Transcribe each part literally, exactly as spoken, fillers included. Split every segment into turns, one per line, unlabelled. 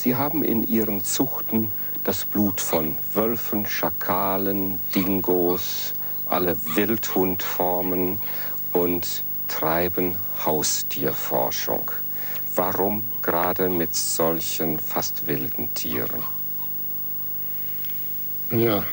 Sie haben in Ihren Zuchten das Blut von Wölfen, Schakalen, Dingos, alle Wildhundformen und treiben Haustierforschung. Warum gerade mit solchen fast wilden Tieren?
Ja,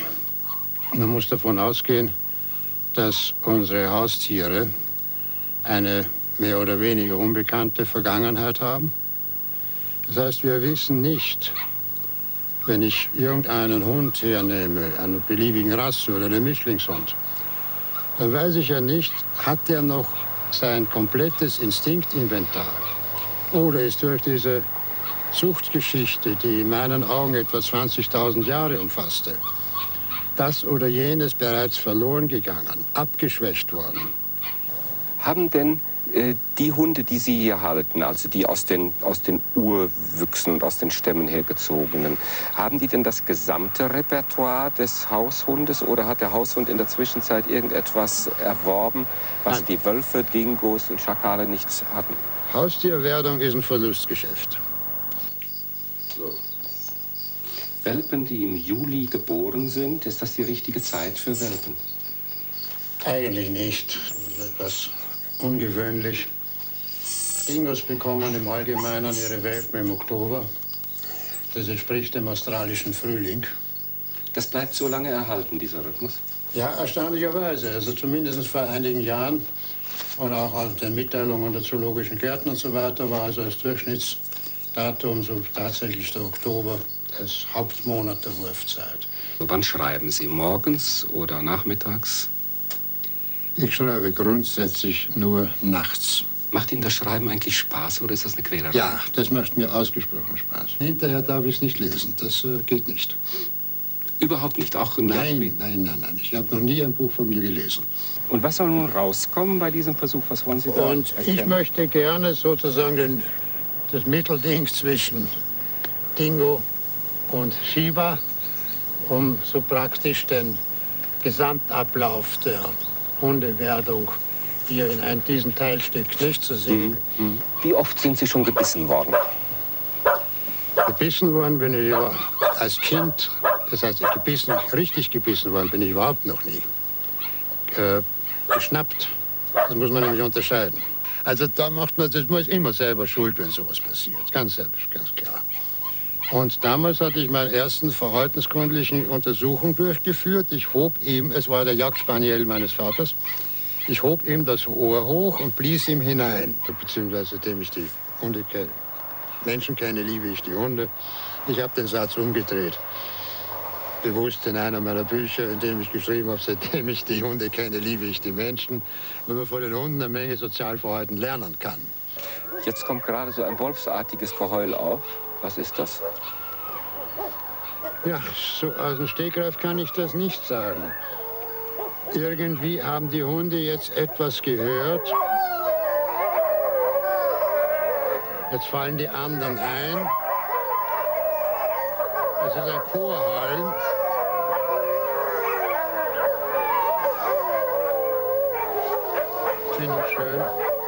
man muss davon ausgehen, dass unsere Haustiere eine mehr oder weniger unbekannte Vergangenheit haben. Das heißt, wir wissen nicht, wenn ich irgendeinen Hund hernehme, einer beliebigen Rasse oder einen Mischlingshund, dann weiß ich ja nicht, hat der noch sein komplettes Instinktinventar oder ist durch diese Zuchtgeschichte, die in meinen Augen etwa zwanzigtausend Jahre umfasste, das oder jenes bereits verloren gegangen, abgeschwächt worden.
Haben denn äh, die Hunde, die Sie hier halten, also die aus den, aus den Urwüchsen und aus den Stämmen hergezogenen, haben die denn das gesamte Repertoire des Haushundes oder hat der Haushund in der Zwischenzeit irgendetwas erworben, was
Nein.
die Wölfe, Dingos und Schakale nicht hatten?
Haustierwerdung ist ein Verlustgeschäft.
So. Welpen, die im Juli geboren sind, ist das die richtige Zeit für Welpen?
Eigentlich nicht. Das ist etwas ungewöhnlich. Dingos bekommen im Allgemeinen ihre Welpen im Oktober. Das entspricht dem australischen Frühling.
Das bleibt so lange erhalten, dieser Rhythmus?
Ja, erstaunlicherweise. Also zumindest vor einigen Jahren und auch aus den Mitteilungen der zoologischen Gärten und so weiter war also als Durchschnittsdatum so tatsächlich der Oktober als Hauptmonat der Wurfzeit.
Wann schreiben Sie? Morgens oder nachmittags?
Ich schreibe grundsätzlich nur nachts.
Macht Ihnen das Schreiben eigentlich Spaß oder ist das eine Quälerei?
Ja, das macht mir ausgesprochen Spaß. Hinterher darf ich es nicht lesen, das äh, geht nicht.
Überhaupt nicht, auch im
Nein, nein, nein, nein. Ich habe noch nie ein Buch von mir gelesen.
Und was soll nun rauskommen bei diesem Versuch? Was wollen Sie da
Und
erkennen?
ich möchte gerne sozusagen den, das Mittelding zwischen Dingo und Shiba, um so praktisch den Gesamtablauf der Hundewerdung hier in ein, diesem Teilstück nicht zu sehen.
Mhm. Wie oft sind Sie schon gebissen worden?
Gebissen worden bin ich ja als Kind, das heißt gebissen, richtig gebissen worden bin ich überhaupt noch nie. Äh, geschnappt, das muss man nämlich unterscheiden. Also da macht man, das muss immer selber schuld, wenn sowas passiert, ganz selbst, ganz klar. Und damals hatte ich meine ersten verhaltenskundlichen Untersuchungen durchgeführt. Ich hob ihm, es war der Jagdspaniel meines Vaters, ich hob ihm das Ohr hoch und blies ihm hinein. Beziehungsweise, seitdem ich die Hunde kenne, Menschen kenne, liebe ich die Hunde. Ich habe den Satz umgedreht. Bewusst in einer meiner Bücher, in dem ich geschrieben habe, seitdem ich die Hunde kenne, liebe ich die Menschen. Wenn man von den Hunden eine Menge Sozialverhalten lernen kann.
Jetzt kommt gerade so ein wolfsartiges Geheul auf. Was ist das?
Ja, so aus dem Stegreif kann ich das nicht sagen. Irgendwie haben die Hunde jetzt etwas gehört. Jetzt fallen die anderen ein. Das ist ein Chorhallen. Finde ich schön.